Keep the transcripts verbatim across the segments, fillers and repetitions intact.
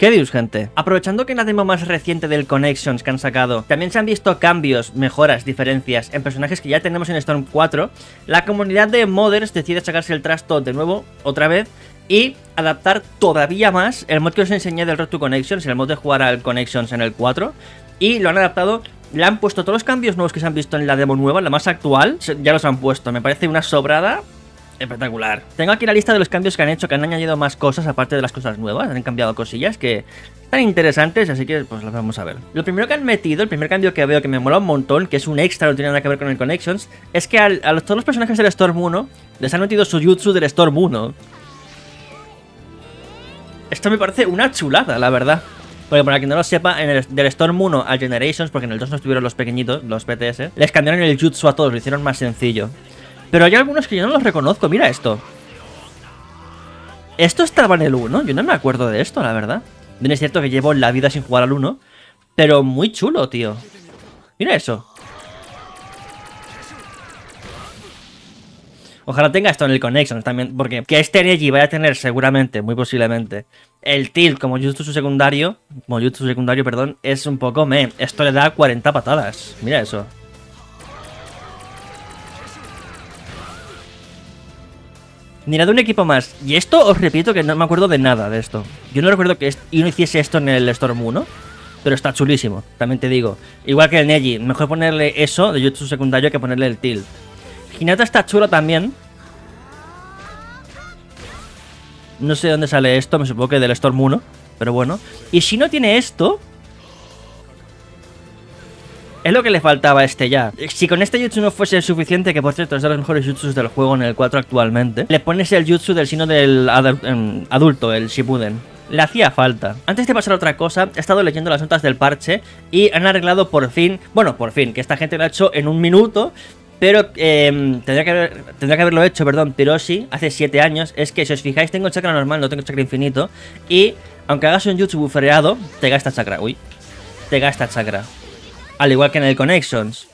¿Qué dios, gente? Aprovechando que en la demo más reciente del Connections que han sacado también se han visto cambios, mejoras, diferencias en personajes que ya tenemos en Storm cuatro, la comunidad de modders decide sacarse el trasto de nuevo, otra vez, y adaptar todavía más el mod que os enseñé del Road to Connections, el mod de jugar al Connections en el cuatro, y lo han adaptado, le han puesto todos los cambios nuevos que se han visto en la demo nueva, la más actual, ya los han puesto, me parece una sobrada espectacular. Tengo aquí la lista de los cambios que han hecho, que han añadido más cosas aparte de las cosas nuevas, han cambiado cosillas que están interesantes, así que pues las vamos a ver. Lo primero que han metido, el primer cambio que veo que me mola un montón, que es un extra, no tiene nada que ver con el Connections, es que al, a los, todos los personajes del Storm uno les han metido su jutsu del Storm uno. Esto me parece una chulada, la verdad. Porque para quien no lo sepa, en el, del Storm uno al Generations, porque en el dos no estuvieron los pequeñitos, los P T S, les cambiaron el jutsu a todos, lo hicieron más sencillo. Pero hay algunos que yo no los reconozco, mira esto. Esto estaba en el uno, yo no me acuerdo de esto, la verdad. Bien es cierto que llevo la vida sin jugar al uno, pero muy chulo, tío. Mira eso. Ojalá tenga esto en el Connections también, porque que este Neji vaya a tener seguramente, muy posiblemente, el tilt como jutsu secundario, como jutsu secundario, perdón, es un poco meh. Esto le da cuarenta patadas, mira eso. Mirad un equipo más. Y esto os repito que no me acuerdo de nada de esto. Yo no recuerdo que yo no hiciese esto en el Storm uno, pero está chulísimo, también te digo. Igual que el Neji, mejor ponerle eso de jutsu secundario que ponerle el tilt. Hinata está chulo también. No sé de dónde sale esto, me supongo que del Storm uno, pero bueno. Y si no tiene esto, es lo que le faltaba a este ya. Si con este jutsu no fuese suficiente, que por cierto es de los mejores jutsus del juego en el cuatro actualmente, le pones el jutsu del sino del adulto, el Shippuden. Le hacía falta. Antes de pasar a otra cosa, he estado leyendo las notas del parche y han arreglado por fin, bueno, por fin, que esta gente lo ha hecho en un minuto, pero eh, tendría, que haber, tendría que haberlo hecho, perdón, Piroshi, hace siete años. Es que si os fijáis, tengo chakra normal, no tengo chakra infinito, y aunque hagas un jutsu buffereado, te gasta chakra. Uy, te gasta chakra. Al igual que en el Connections.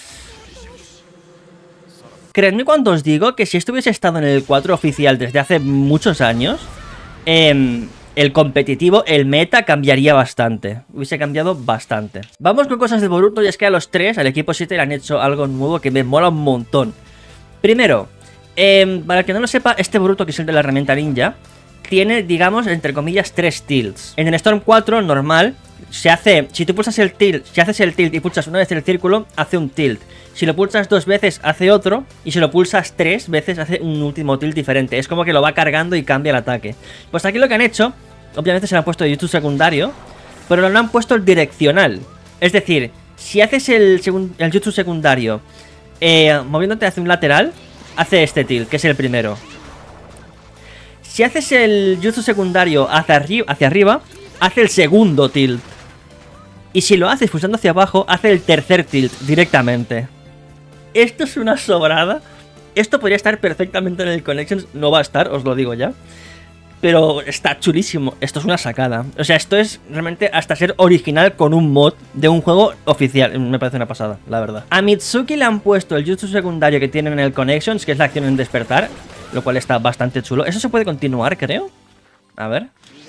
Creedme cuando os digo que si esto hubiese estado en el cuatro oficial desde hace muchos años, eh, el competitivo, el meta cambiaría bastante. Hubiese cambiado bastante. Vamos con cosas de Boruto, y es que a los tres, al equipo siete, le han hecho algo nuevo que me mola un montón. Primero, eh, para el que no lo sepa, este Boruto, que es el de la herramienta ninja, tiene, digamos, entre comillas, tres tilts. En el Storm cuatro, normal, se hace, si tú pulsas el tilt, si haces el tilt y pulsas una vez el círculo, hace un tilt. Si lo pulsas dos veces, hace otro. Y si lo pulsas tres veces, hace un último tilt diferente. Es como que lo va cargando y cambia el ataque. Pues aquí lo que han hecho, obviamente se lo han puesto el jutsu secundario, pero lo han puesto el direccional. Es decir, si haces el, el jutsu secundario eh, moviéndote hacia un lateral, hace este tilt, que es el primero. Si haces el jutsu secundario hacia, arri hacia arriba, hace el segundo tilt. Y si lo haces pulsando hacia abajo, hace el tercer tilt directamente. Esto es una sobrada. Esto podría estar perfectamente en el Connections. No va a estar, os lo digo ya. Pero está chulísimo. Esto es una sacada. O sea, esto es realmente hasta ser original con un mod de un juego oficial. Me parece una pasada, la verdad. A Mitsuki le han puesto el jutsu secundario que tienen en el Connections, que es la acción en despertar, lo cual está bastante chulo. Eso se puede continuar, creo. A ver.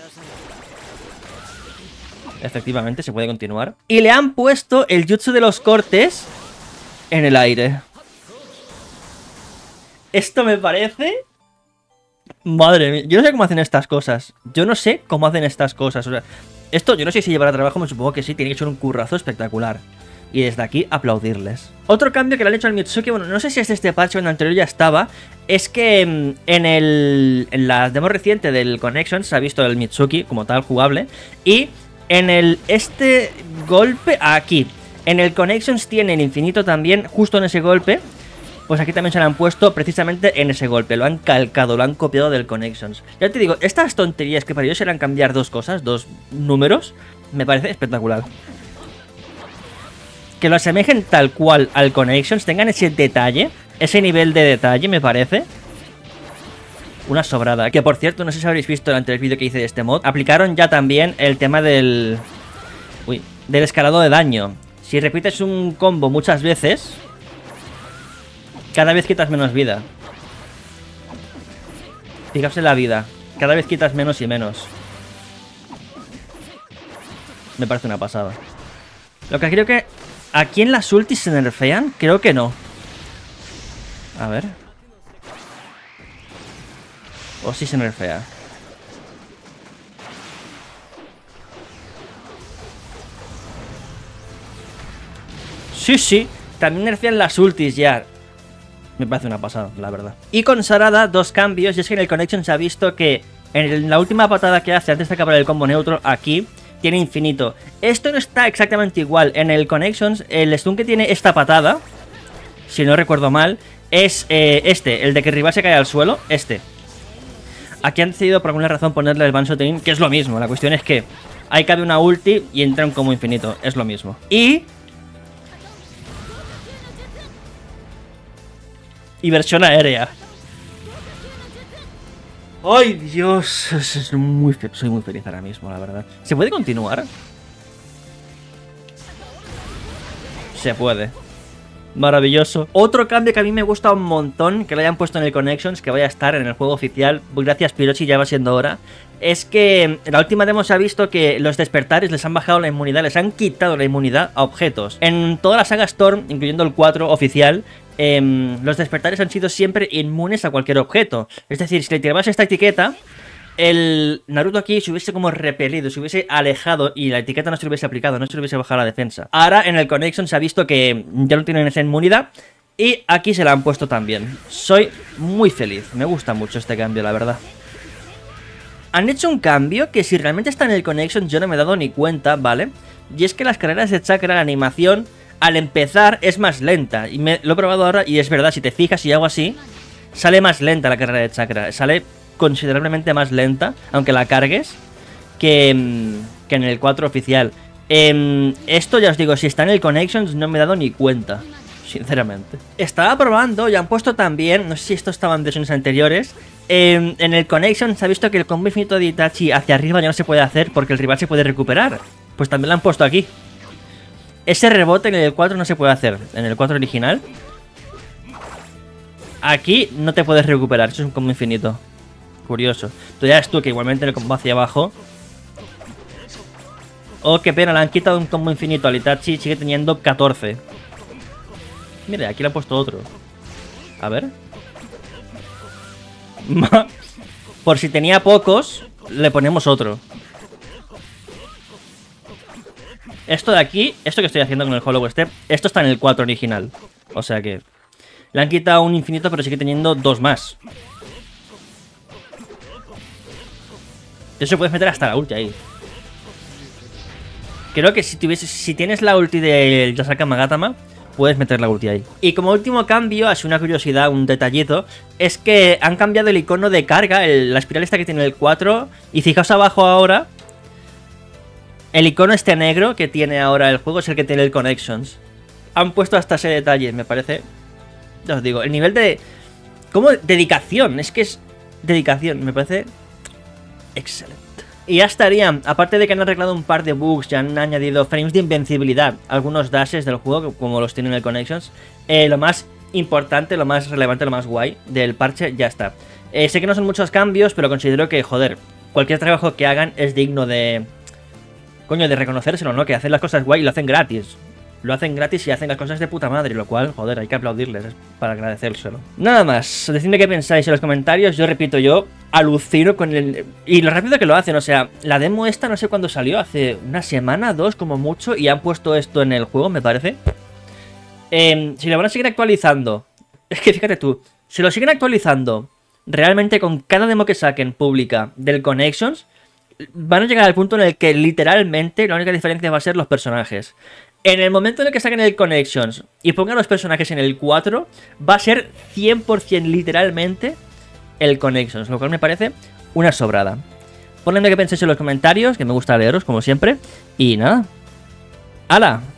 Efectivamente, se puede continuar. Y le han puesto el jutsu de los cortes en el aire. Esto me parece... Madre mía, yo no sé cómo hacen estas cosas. Yo no sé cómo hacen estas cosas. O sea, esto yo no sé si llevará trabajo, me supongo que sí. Tiene que ser un currazo espectacular. Y desde aquí, aplaudirles. Otro cambio que le han hecho al Mitsuki, bueno, no sé si es de este parche o en el anterior ya estaba, es que en, el, en la demo reciente del Connections se ha visto el Mitsuki como tal jugable. Y en el este golpe, aquí, en el Connections tiene el infinito también, justo en ese golpe. Pues aquí también se lo han puesto precisamente en ese golpe. Lo han calcado, lo han copiado del Connections. Ya te digo, estas tonterías que para ellos eran cambiar dos cosas, dos números, me parece espectacular. Que lo asemejen tal cual al Connections, tengan ese detalle, ese nivel de detalle, me parece una sobrada. Que por cierto, no sé si habréis visto el anterior vídeo que hice de este mod, aplicaron ya también el tema del... Uy, del escalado de daño. Si repites un combo muchas veces, cada vez quitas menos vida. Fijaos en la vida. Cada vez quitas menos y menos. Me parece una pasada. Lo que creo que aquí en las ultis se nerfean, creo que no. A ver. O sí se nerfea. Sí, sí. También nerfean las ultis ya. Me parece una pasada, la verdad. Y con Sarada, dos cambios. Y es que en el Connection se ha visto que en la última patada que hace antes de acabar el combo neutro, aquí tiene infinito. Esto no está exactamente igual. En el Connections, el stun que tiene esta patada, si no recuerdo mal, es eh, este, el de que el rival se cae al suelo, este. Aquí han decidido por alguna razón ponerle el Banshot-in, que es lo mismo. La cuestión es que ahí cabe una ulti y entra un combo infinito, es lo mismo. Y... y versión aérea. ¡Ay, Dios! Es muy soy muy feliz ahora mismo, la verdad. ¿Se puede continuar? Se puede. Maravilloso. Otro cambio que a mí me gusta un montón, que lo hayan puesto en el Connections, que vaya a estar en el juego oficial, gracias Pirochi, ya va siendo hora, es que en la última demo se ha visto que los despertares les han bajado la inmunidad, les han quitado la inmunidad a objetos. En toda la saga Storm, incluyendo el cuatro oficial, eh, los despertares han sido siempre inmunes a cualquier objeto. Es decir, si le tirabas esta etiqueta, el Naruto aquí se hubiese como repelido, se hubiese alejado y la etiqueta no se le hubiese aplicado, no se le hubiese bajado la defensa. Ahora en el Connection se ha visto que ya no tienen esa inmunidad y aquí se la han puesto también. Soy muy feliz, me gusta mucho este cambio, la verdad. Han hecho un cambio que si realmente está en el Connection yo no me he dado ni cuenta, ¿vale? Y es que las carreras de chakra, la animación, al empezar es más lenta. Y me, lo he probado ahora y es verdad, si te fijas y hago así, sale más lenta la carrera de chakra, sale considerablemente más lenta, aunque la cargues, que, que en el cuatro oficial. Eh, esto ya os digo, si está en el Connections no me he dado ni cuenta, sinceramente. Estaba probando y han puesto también, no sé si esto estaba en versiones anteriores, eh, en el Connection se ha visto que el combo infinito de Itachi hacia arriba ya no se puede hacer porque el rival se puede recuperar. Pues también lo han puesto aquí. Ese rebote en el cuatro no se puede hacer, en el cuatro original. Aquí no te puedes recuperar, eso es un combo infinito. Curioso. Tú ya ves tú que igualmente en el combo hacia abajo. Oh, qué pena, le han quitado un combo infinito al Itachi y sigue teniendo catorce. Mira, aquí le han puesto otro. A ver. Por si tenía pocos, le ponemos otro. Esto de aquí, esto que estoy haciendo con el Hollow Step, esto está en el cuatro original. O sea que le han quitado un infinito, pero sigue teniendo dos más. De hecho, puedes meter hasta la ulti ahí. Creo que si, tuviese, si tienes la ulti del Yasaka Magatama, puedes meter la ulti ahí. Y como último cambio, así una curiosidad, un detallito, es que han cambiado el icono de carga, el, la espiral esta que tiene el cuatro. Y fijaos abajo ahora, el icono este negro que tiene ahora el juego es el que tiene el Connections. Han puesto hasta ese detalle, me parece. Ya os digo, el nivel de... ¿Cómo? Dedicación, es que es dedicación, me parece... excelente. Y ya estaría, aparte de que han arreglado un par de bugs, ya han añadido frames de invencibilidad, algunos dashes del juego, como los tienen en el Connections. Eh, lo más importante, lo más relevante, lo más guay del parche, ya está. Eh, sé que no son muchos cambios, pero considero que, joder, cualquier trabajo que hagan es digno de... coño, de reconocérselo, ¿no? Que hacen las cosas guay y lo hacen gratis. Lo hacen gratis y hacen las cosas de puta madre, lo cual, joder, hay que aplaudirles para agradecérselo. Nada más, decidme qué pensáis en los comentarios. Yo repito, yo alucino con el... y lo rápido que lo hacen, o sea, la demo esta no sé cuándo salió, hace una semana, dos como mucho, y han puesto esto en el juego, me parece. Eh, si lo van a seguir actualizando, es que fíjate tú, si lo siguen actualizando realmente con cada demo que saquen pública del Connections, van a llegar al punto en el que literalmente la única diferencia va a ser los personajes. En el momento en el que saquen el Connections y pongan los personajes en el cuatro, va a ser cien por cien literalmente el Connections, lo cual me parece una sobrada. Ponedme qué pensáis en los comentarios, que me gusta leeros como siempre. Y nada. ¡Hala!